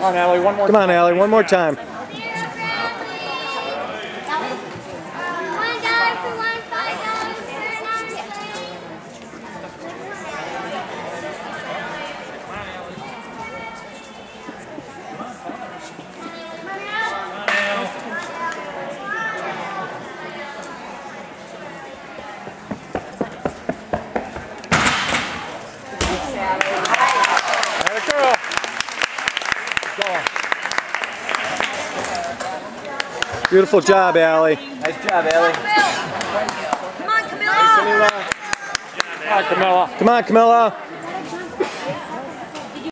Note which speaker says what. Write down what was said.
Speaker 1: on, Allie, one more time.
Speaker 2: Come on, Allie, one more time. Beautiful job, Allie.
Speaker 3: Nice job, Allie.
Speaker 4: Come on, Camilla.
Speaker 1: Come on, Camilla.
Speaker 2: Come on, Camilla.